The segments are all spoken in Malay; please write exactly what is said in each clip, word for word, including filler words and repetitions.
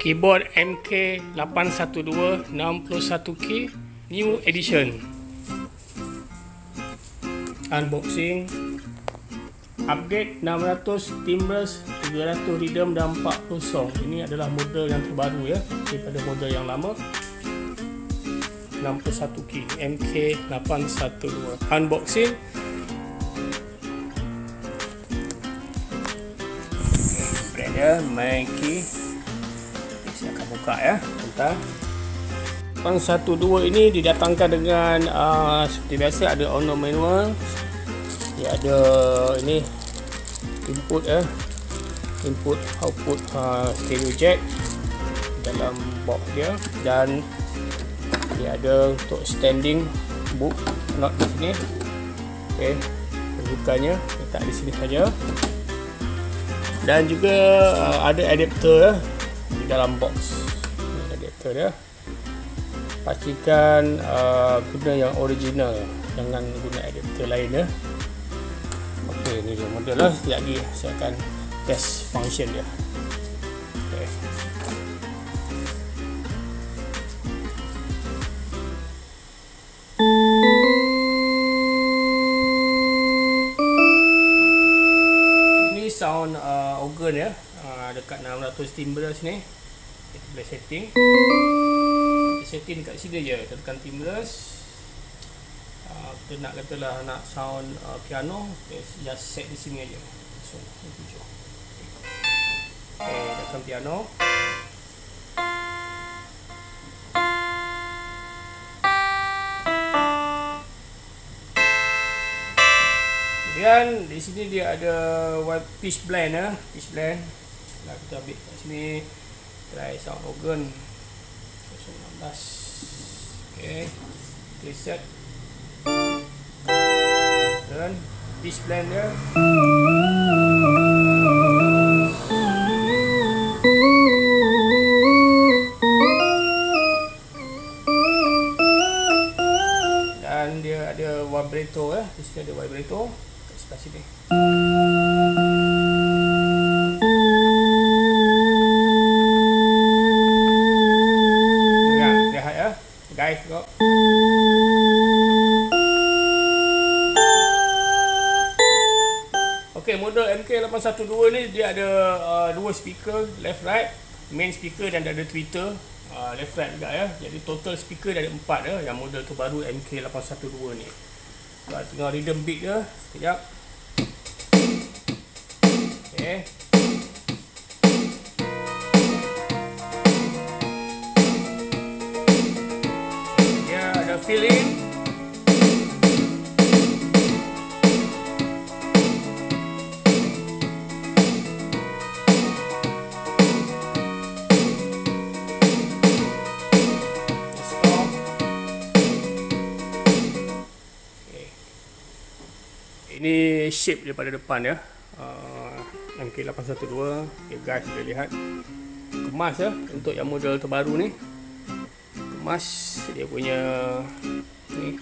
Keyboard M K lapan satu dua enam puluh satu key New Edition. Unboxing. Update enam ratus timbres, tiga ratus rhythm dan empat puluh song. Ini adalah model yang terbaru ya, daripada model yang lama. enam puluh satu key M K lapan satu dua. Unboxing. Brand ya, main key. Saya akan buka ya, bentar. lapan satu dua ini didatangkan dengan uh, seperti biasa, ada owner manual. Dia ada ini input ya, input output uh, stereo jack dalam box dia, dan dia ada untuk standing book not di sini. Okey, bukannya letak di sini saja, dan juga uh, ada adapter ya, di dalam box. Ini adapter dia. Pastikan uh, guna yang original, jangan guna adapter lain ya. Okey, ini dia model lah. Sekejap lagi saya akan test function dia. Okey. Ini sound uh, organ ya, uh, dekat enam ratus timbres ni. Kita boleh setting. Kita setting dekat sini je, kita tekan timbres. Kita nak katalah nak sound uh, piano, okay, just set di sini aja. So, tujuh. Okay, tekan piano. Kemudian di sini dia ada white pitch blend ya, pitch blend. Nah, kita ambil kat sini, try sound organ enam belas. Okay, preset. Dan pitch blend dia. Dan dia ada vibrato ya, di sini ada vibrato kat sebelah sini. Dengar, lihat ya guys, tengok. Okey, model M K lapan satu dua ni dia ada uh, dua speaker, left right, main speaker, dan ada tweeter uh, left right juga ya. Jadi total speaker ada empat ya, yang model terbaru M K lapan satu dua ni. Kita tengok rhythm beat dia sekejap. Okey. Dia ada fill in. Ini shape daripada depan ya, uh, M K lapan satu dua. Okay, guys boleh lihat kemas ya, untuk yang model terbaru ni. Kemas dia punya ni,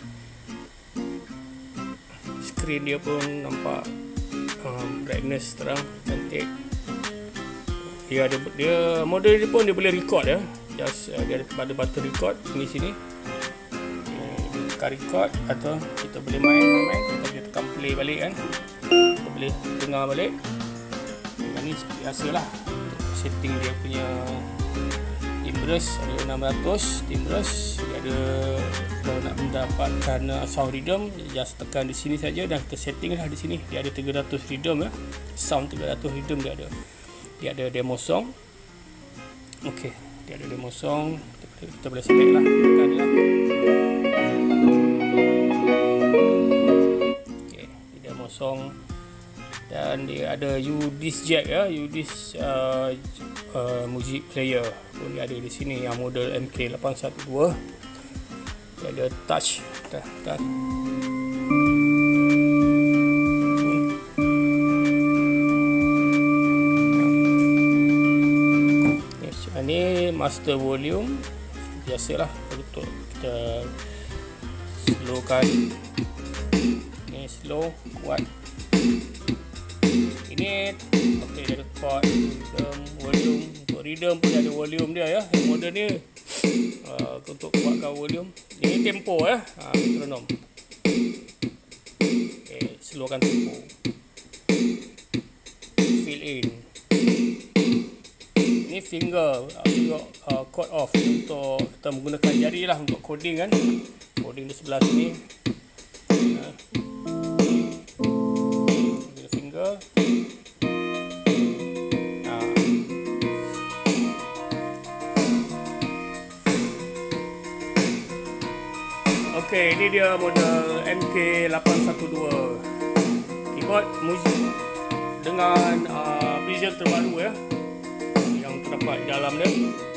screen dia pun nampak uh, brightness terang, cantik. Dia ada dia model dia pun dia boleh record ya. Just uh, dia ada pada button record ini sini. Record atau kita boleh main main kita boleh tekan play balik kan, kita boleh dengar balik. Ini seperti biasalah untuk setting dia punya timbres. Ada enam ratus timbres. Dia ada, kalau nak mendapatkan sound rhythm, just tekan di sini saja dan kita setting lah di sini. Dia ada tiga ratus rhythm ya, sound tiga ratus rhythm dia ada. Dia ada demo song. Okey, dia ada demo song, kita, kita boleh select lah, tekan dia lah. Song, dan dia ada U disc jack ya, U disc uh, uh, music player pun dia ada di sini, yang model M K lapan satu dua. Dia ada touch, dah, dah. Yes, ini master volume biasalah, untuk kita slowkan. Ini slow, kuat. Ini okey, dia ada chord, rhythm, volume untuk Untuk rhythm pun ada volume dia ya. Yang modern ni uh, untuk kuatkan volume. Ini tempo ya, uh, metronom. Okay, slowkan tempo. Fill in. Ini finger, uh, finger uh, chord off untuk kita menggunakan jari lah untuk coding kan. Coding di sebelah sini. Uh. Finger. Okey, ini dia model M K lapan satu dua keyboard muzik dengan uh, bezel terbaru ya yang terdapat di dalam dia.